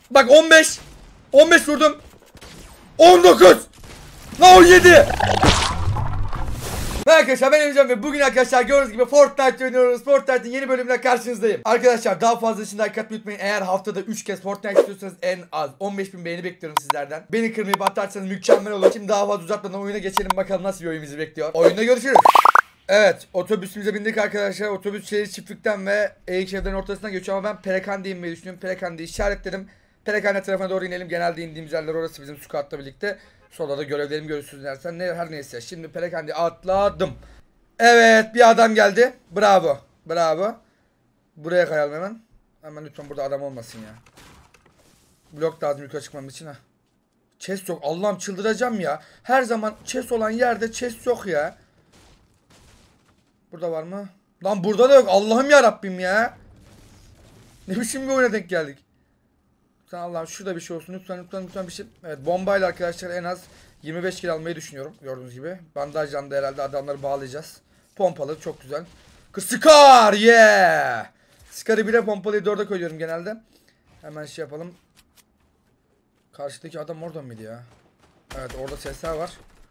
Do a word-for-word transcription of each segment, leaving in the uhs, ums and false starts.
Bak on beş. on beş vurdum. on dokuz. Lan on yedi. Merhaba arkadaşlar, ben Emrecan ve bugün arkadaşlar gördüğünüz gibi Fortnite oynuyoruz. Fortnite'ın yeni bölümüyle karşınızdayım. Arkadaşlar daha fazla için like atmayı unutmayın. Eğer haftada üç kez Fortnite istiyorsanız en az on beş bin beğeni bekliyorum sizlerden. Beni kırmayıp atarsanız mükemmel olur. Şimdi daha fazla uzatmadan oyuna geçelim, bakalım nasıl bir oyun bizi bekliyor. Oyunda görüşürüz. Evet, otobüsümüze bindik arkadaşlar. Otobüs şehir çiftlikten ve eğik evlerin ortasından geçiyor ama ben Perakande inmeyi düşünüyorum. Perakande'yi işaretledim. Perakande tarafına doğru inelim. Genelde indiğimiz yerler orası, bizim squad'la birlikte. Sonra da görevlerimi görürsünüz dersen. Ne, her neyse. Şimdi Perakande'yi atladım. Evet, bir adam geldi. Bravo. Bravo. Buraya kayalım hemen. Hemen lütfen burada adam olmasın ya. Blok lazım yukarı çıkmam için ha. Chest yok. Allah'ım çıldıracağım ya. Her zaman chest olan yerde chest yok ya. Burada var mı? Lan burada da yok. Allah'ım ya Rabbim ya. Ne biçim bir oyuna denk geldik. Lütfen Allah'ım şurada bir şey olsun. Lütfen lütfen lütfen bir şey. Evet, bombayla arkadaşlar en az yirmi beş kill almayı düşünüyorum. Gördüğünüz gibi. Bandajla da herhalde adamları bağlayacağız. Pompalı çok güzel. Scar yeah. Scar'ı bire, pompalıyı dörde koyuyorum genelde. Hemen şey yapalım. Karşıdaki adam orada mıydı ya? Evet, orada sesler var.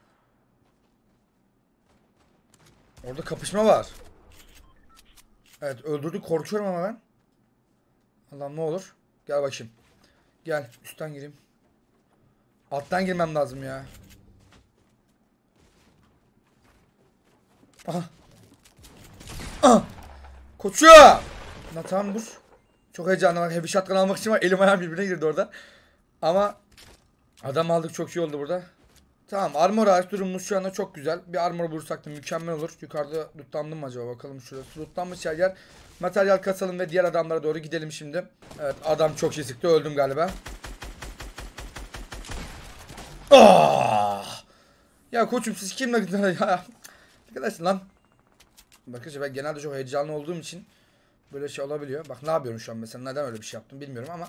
Orada kapışma var. Evet, öldürdük, korkuyorum ama ben. Allah'ım ne olur. Gel bakayım. Gel üstten gireyim. Alttan girmem lazım ya. Aha. Aha. Koçum. Na tamam dur. Çok heyecanlı var. Heavy shotgun almak için var. Elim ayağım birbirine girdi orada. Ama adam aldık, çok iyi oldu burada. Tamam, armor ağaç durumumuz şu anda çok güzel. Bir armor bulursak da mükemmel olur. Yukarıda lootlandım mı acaba, bakalım şurası. Lootlanmış her yer. Materyal kasalım ve diğer adamlara doğru gidelim şimdi. Evet, adam çok iyi sıktı, öldüm galiba. Ah! Ya koçum siz kimle ya? Arkadaşlar lan. Bakın ben genelde çok heyecanlı olduğum için böyle şey olabiliyor. Bak ne yapıyorum şu an mesela, neden öyle bir şey yaptım bilmiyorum ama.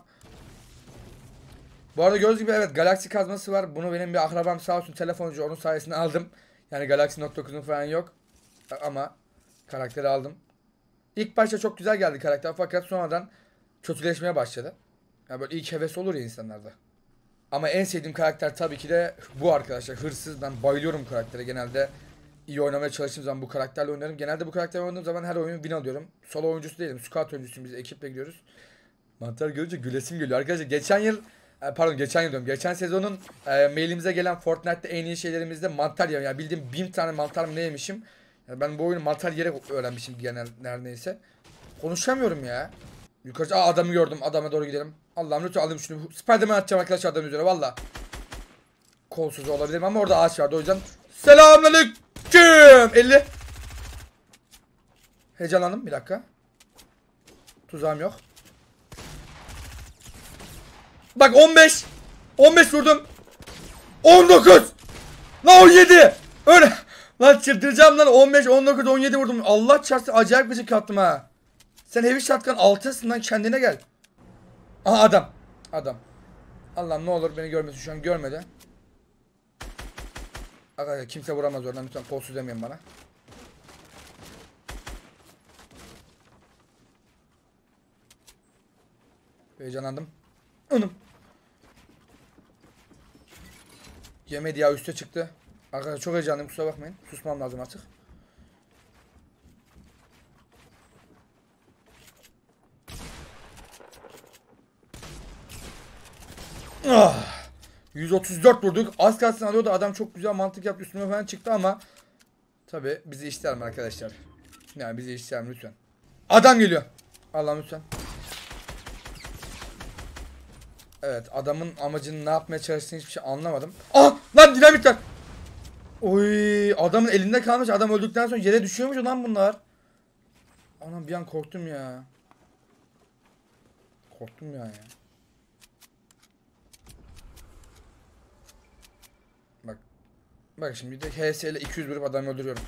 Bu arada gördüğünüz gibi evet, Galaxy kazması var. Bunu benim bir akrabam sağ olsun telefoncu, onun sayesinde aldım. Yani Galaxy Note dokuzun falan yok. Ama karakteri aldım. İlk başta çok güzel geldi karakter fakat sonradan kötüleşmeye başladı. Yani böyle ilk heves olur ya insanlarda. Ama en sevdiğim karakter tabii ki de bu arkadaşlar. Hırsız. Ben bayılıyorum bu karaktere. Genelde iyi oynamaya çalıştığım zaman bu karakterle oynarım. Genelde bu karakterle oynadığım zaman her oyunu win alıyorum. Solo oyuncusu değilim. Squad oyuncusuyum, biz ekiple gidiyoruz. Mantar görünce gülesim geliyor. Arkadaşlar geçen yıl pardon geçen yıl diyorum. Geçen sezonun e, mailimize gelen Fortnite'te en iyi şeylerimizde mantar yedim. Yani bildiğim bin tane mantar mı ne yemişim. Yani ben bu oyunu mantar yiyerek öğrenmişim genel neredeyse. Konuşamıyorum ya. Yukarı Aa, adamı gördüm. Adama doğru gidelim. Allah'ım lütfen alayım şunu. Spiderman atacağım arkadaşlar adamın üzerine valla. Kolsuz olabilirim ama orada ağaç vardı o yüzden. Selamünaleyküm. elli. Heyecanlandım bir dakika. Tuzağım yok. Bak on beş. on beş vurdum. on dokuz. Lan on yedi. Öyle. Lan çıldıracağım lan, on beş, on dokuz, on yedi vurdum. Allah çarpsın acayip gıcık yaptım ha. Sen heavy shotgun altısın lan, kendine gel. Aha adam. Adam. Allah'ım ne olur beni görmesin, şu an görmedi. Arkadaşlar kimse vuramaz oradan, lütfen kolsuz demeyin bana. Heyecanlandım. Anım. Yemedi ya, üste çıktı. Arkadaşlar çok heyecanlıyım, kusura bakmayın. Susmam lazım artık. Ah. yüz otuz dört vurduk. Az kalsın alıyordu. Adam çok güzel mantık yaptı. Üstüme falan çıktı ama tabi bizi işler mi arkadaşlar? Yani bizi işler mi lütfen? Adam geliyor. Allah'ım lütfen. Evet, adamın amacını ne yapmaya çalıştığını hiçbir şey anlamadım. Ah lan, dinamitler. Oy, adamın elinde kalmış. Adam öldükten sonra yere düşüyormuş lan bunlar. Anam bir an korktum ya. Korktum ya ya. Bak. Bak şimdi de H S ile iki yüz vurup adamı öldürüyorum.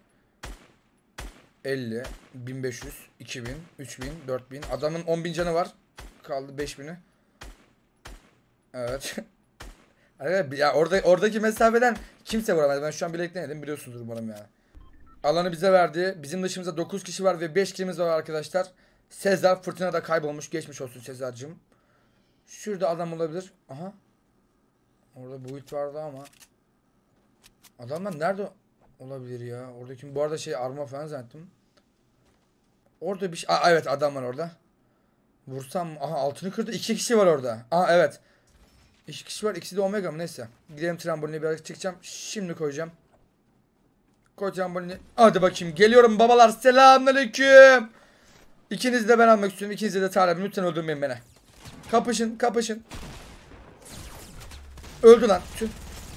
elli, bin beş yüz, iki bin, üç bin, dört bin. Adamın on bin canı var. Kaldı beş bini. Evet. Ya orada oradaki mesafeden kimse vuramaz. Ben şu an bilek denedim, biliyorsunuz umarım ya. Alanı bize verdi. Bizim dışımızda dokuz kişi var ve beş kişimiz var arkadaşlar. Sezar fırtınada kaybolmuş. Geçmiş olsun Sezar'cığım. Şurada adam olabilir. Aha. Orada build vardı ama. Adamlar nerede olabilir ya? Oradaki bu arada şey arma falan zannettim. Orada bir şey. Aa, evet adam var orada. Vursam mı? Aha altını kırdı. İki kişi var orada. Aha evet. İki kişi var. İkisi de omega mı? Neyse. Gidelim tramboline biraz çıkacağım. Şimdi koyacağım. Koy trambolini. Hadi bakayım. Geliyorum babalar. Selamünaleyküm. İkinizi de ben almak istiyorum. İkinizi de talibim. Lütfen öldürmeyin beni. Kapışın. Kapışın. Öldü lan. Tüh.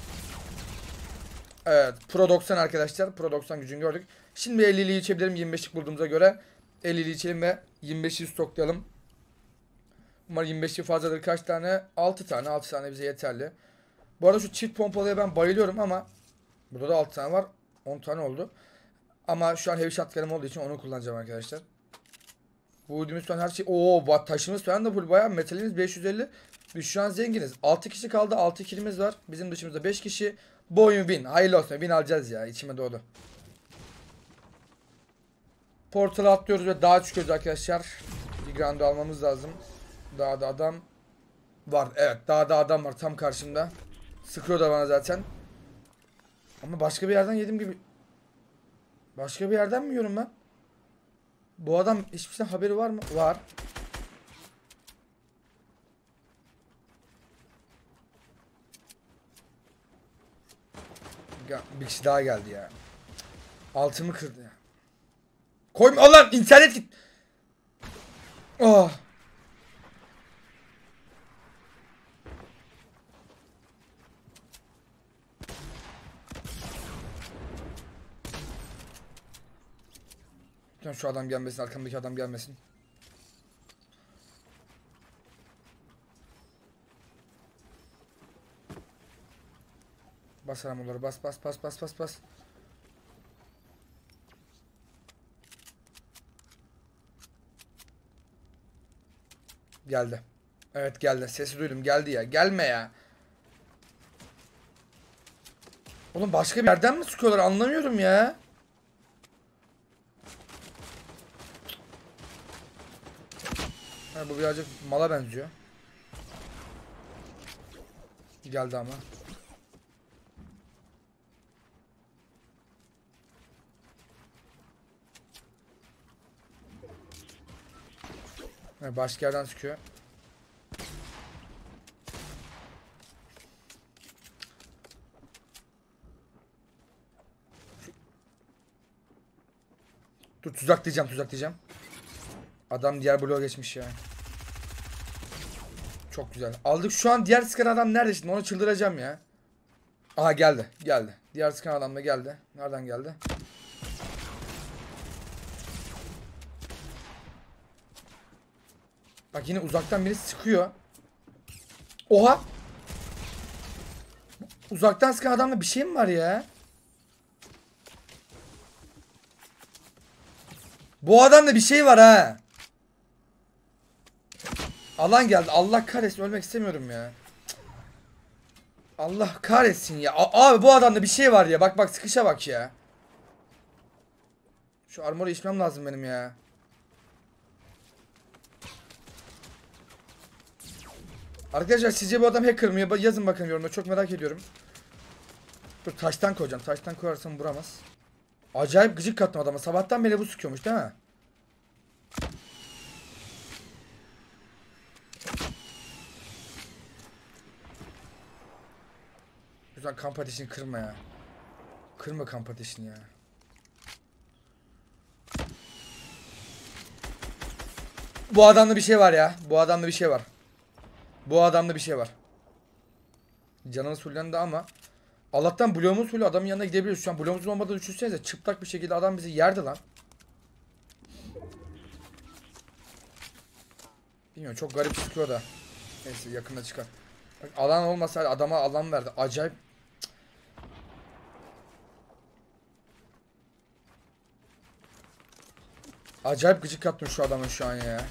Evet. Pro doksan arkadaşlar. Pro doksan gücünü gördük. Şimdi elliliği içebilirim. yirmi beşlik bulduğumuza göre. elliliği içelim ve yirmi beşi stoklayalım. Umarım yirmi beşi fazladır. Kaç tane? altı tane. altı tane bize yeterli. Bu arada şu çift pompalıya ben bayılıyorum ama burada da altı tane var. on tane oldu. Ama şu an heavy shotgun'ım olduğu için onu kullanacağım arkadaşlar. Bu ödümüz falan her şey. Oo, taşımız falan da full, bayağı metalimiz beş yüz elli. Biz şu an zenginiz. altı kişi kaldı. altı kilimiz var. Bizim dışımızda beş kişi. Bu oyun win. Hayırlı olsun. Win alacağız ya. İçime doğdu. Portal'a atlıyoruz ve dağa çıkıyoruz arkadaşlar. Bir ground almamız lazım. Dağda adam var. Evet, dağda adam var tam karşımda. Sıkıyor da bana zaten. Ama başka bir yerden yedim gibi. Başka bir yerden mi yiyorum ben? Bu adam hiçbir şeyden haberi var mı? Var. Bir kişi daha geldi ya. Altımı kırdı ya. Koyma Allah, internet git. Oh. Lütfen şu adam gelmesin, arkamdaki adam gelmesin. Bas aramaları, bas bas bas bas bas bas. Geldi. Evet geldi. Sesi duydum. Geldi ya. Gelme ya. Oğlum başka bir yerden mi sıkıyorlar? Anlamıyorum ya. Ha, bu birazcık mala benziyor. Geldi ama. Ha, başka yerden sıkıyor. Dur, tuzak diyeceğim, tuzak diyeceğim. Adam diğer bloğa geçmiş ya. Çok güzel. Aldık şu an. Diğer sıkan adam nerede şimdi? Onu çıldıracağım ya. Aha geldi. Geldi. Diğer sıkan adam da geldi. Nereden geldi? Bak yine uzaktan biri sıkıyor. Oha! Uzaktan sıkan adamda bir şey mi var ya? Bu adamda bir şey var ha. Alan geldi. Allah kahretsin, ölmek istemiyorum ya. Allah kahretsin ya. A abi bu adamda bir şey var ya. Bak bak, sıkışa bak ya. Şu armoru içmem lazım benim ya. Arkadaşlar sizce bu adam hacker mı? Yazın bakın yorumda. Çok merak ediyorum. Dur, taştan koyacağım. Taştan koyarsam vuramaz. Acayip gıcık kattım adama. Sabahtan beri bu sıkıyormuş değil mi? Güzel, kamp ateşini kırma ya. Kırma kamp ateşini ya. Bu adamda bir şey var ya. Bu adamda bir şey var. Bu adamda bir şey var. Canımız fullendi ama Allah'tan bloğumuz full, adamın yanına gidebiliyoruz. Şu an bloğumuzun olmadığını düşünsenize. Çıplak bir şekilde adam bizi yerdi lan. Bilmiyorum, çok garip çıkıyor da. Neyse yakında çıkar. Bak, alan olmasaydı adama alan verdi. Acayip. Acayip gıcık kattım şu adamın şu an ya.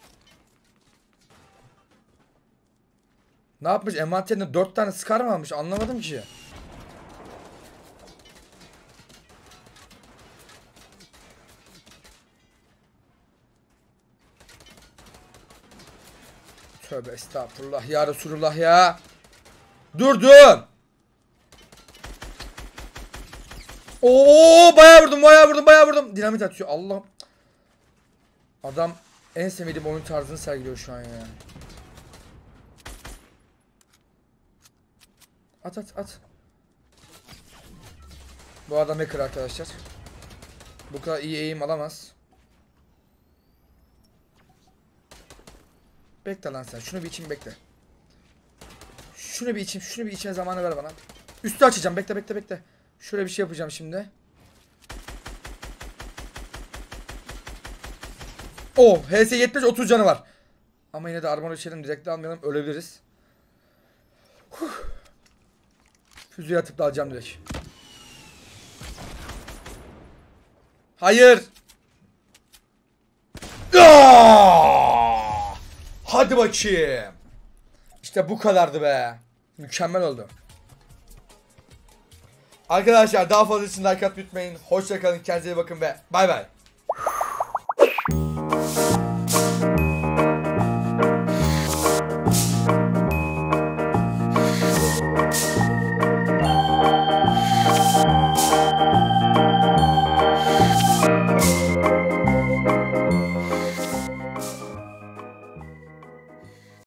Ne yapmış? Envanterinde dört tane Scar mı almış? Anlamadım ki. Tövbe Tövbe estağfurullah ya Resulullah ya. Dur dur. Oo bayağı vurdum bayağı vurdum bayağı vurdum. Dinamit atıyor Allah. Adam en sevmediğim oyun tarzını sergiliyor şu an ya. At at at. Bu adam hacker arkadaşlar. Bu kadar iyi eğim alamaz. Bekle lan sen. Şunu bir içeyim bekle. Şunu bir içeyim. Şunu bir içme zamanı ver bana. Üstü açacağım. Bekle bekle bekle. Şöyle bir şey yapacağım şimdi. Oh. H S yetmiş otuz canı var. Ama yine de armor içelim. Direkt almayalım. Ölebiliriz. Huh. Füzeye atıp da alacağım direkt. Hayır. Aa! Hadi bakayım. İşte bu kadardı be. Mükemmel oldu. Arkadaşlar daha fazla için like atmayı unutmayın. Hoşça kalın. Kendinize iyi bakın ve bay bay.